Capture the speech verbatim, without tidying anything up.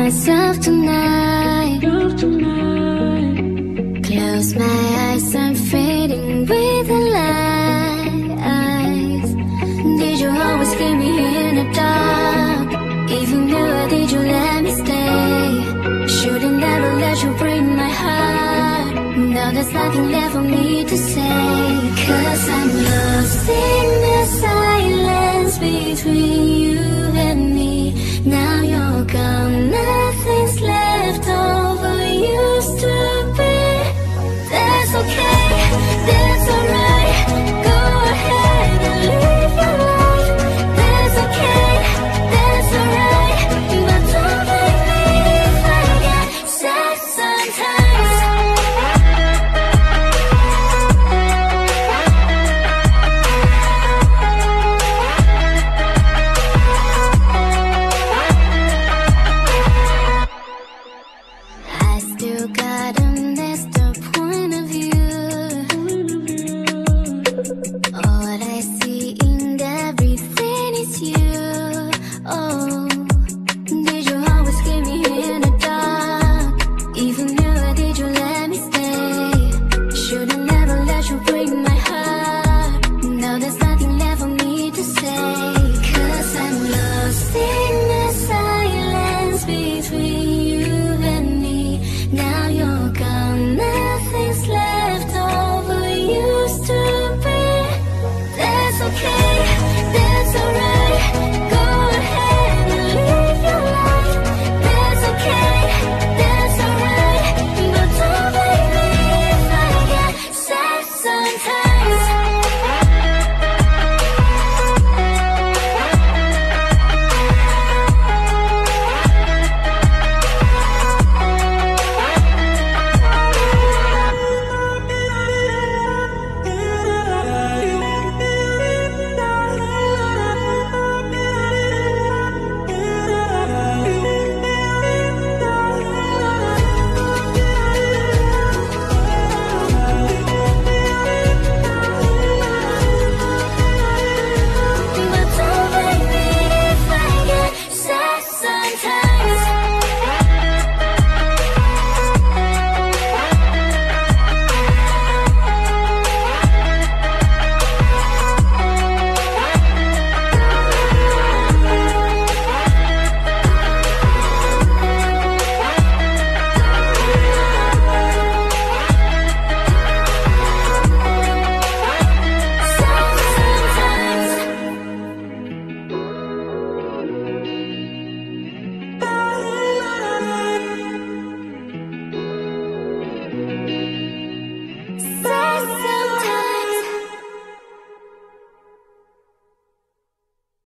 myself tonight. Close my eyes, I'm fading with the lights. Did you always keep me in the dark? Even though did you let me stay? Should've never let you break my heart. Now there's nothing left for me to say. Cause I'm lost in the silence between